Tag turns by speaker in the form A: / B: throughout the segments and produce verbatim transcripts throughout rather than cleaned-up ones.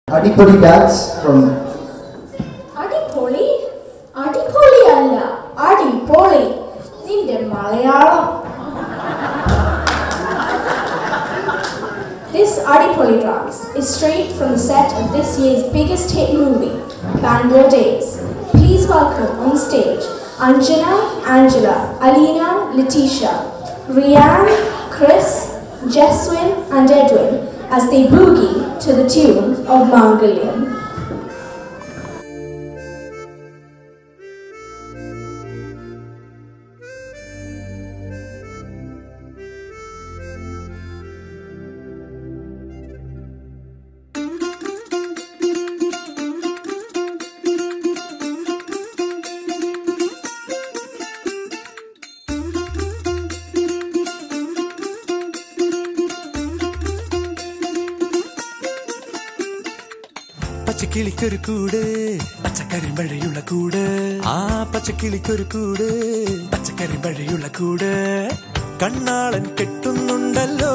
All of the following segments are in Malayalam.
A: Adipoli dance from
B: Adipoli? Adipoli alla Adipoli. Ninde Malayalam. This Adipoli dance is straight from the set of this year's biggest hit movie, Bangalore Days. Please welcome on stage Anjana, Angela, Alina, Letitia, Rianne, Chris, Jeswin and Edwin as they boogie to the tune of Mangalyam.
C: പച്ചക്കിളിക്കൊരു കൂട് പച്ചക്കരിമ്പഴയുള്ള കൂട് ആ പച്ചക്കിളിക്കൊരു കൂട് പച്ചക്കരിമ്പഴയുള്ള കൂട് കണ്ണാളൻ കെട്ടുന്നുണ്ടല്ലോ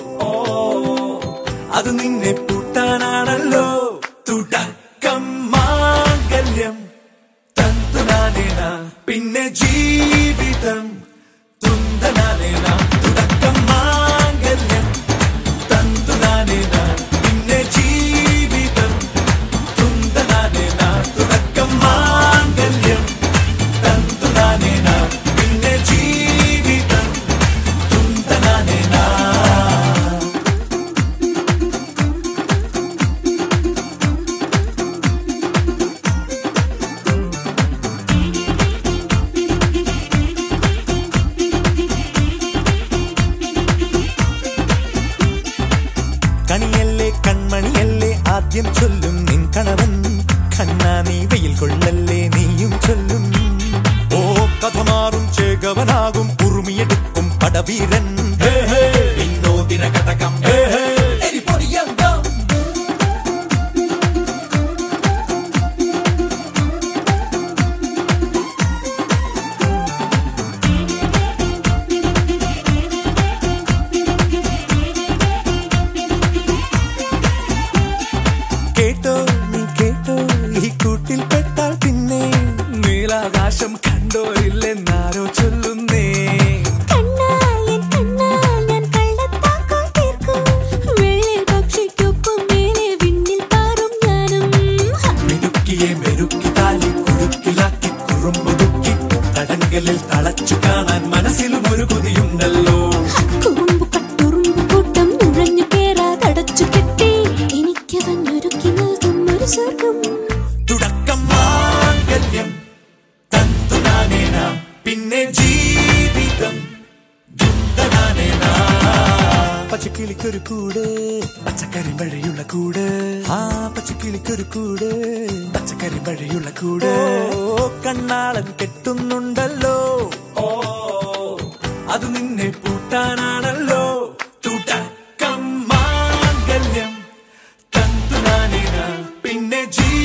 C: അത് നിന്നെ പൂട്ടാനാണല്ലോ തുടക്കം മാംഗല്യം തന്തുനാനേന പിന്നെ ജീവിതം തുന്തനാനേന തുടക്കം മാംഗല്യം തന്തുനാനേന പിന്നെ ജീവിതം കണിയല്ലേ കൺമണിയല്ലേ ആദ്യം ചൊല്ലും നിൻ കണവൻ കണ്ണാ നീ വെയിൽ കൊള്ളല്ലേ നീയും ചൊല്ലും ഓ കഥ മാറും ചേകവനാകും ഉറുമിയെടുക്കും പടവീരൻ വിനോദിന ഘടകം കേട്ടോ നീ കേട്ടോ ഈ കൂട്ടിൽ പെട്ടാൽ പിന്നെ നീലാകാശം കണ്ടോരില്ലെന്നാരോ ചൊല്ലുന്നേ മിടുക്കിയെ മെരുക്കി താലി കുരുക്കിലാക്കി കുറുമ്പുതുക്കി തടങ്കലിൽ തളച്ചു കാണാൻ മനസ്സിലും ഒരു കൊതിയുണ്ടല്ലോ തുടക്കം മാംഗല്യം തന്തുനാനേന പിന്നെ ജീവിതം ദുന്തനാനേന പച്ചക്കിളിക്കൊരു കൂട് പച്ചക്കരിമ്പഴയുള്ള കൂട് ആ പച്ചക്കിളിക്കൊരു കൂട് പച്ചക്കരിമ്പഴയുള്ള കൂട് കണ്ണാളൻ കെട്ടുന്നുണ്ടല്ലോ ഓ അത് നിന്നെ പൂട്ടാനാണല്ലോ തുടക്കം മാംഗല്യം തന്തുനാനേന പിന്നെ ജീ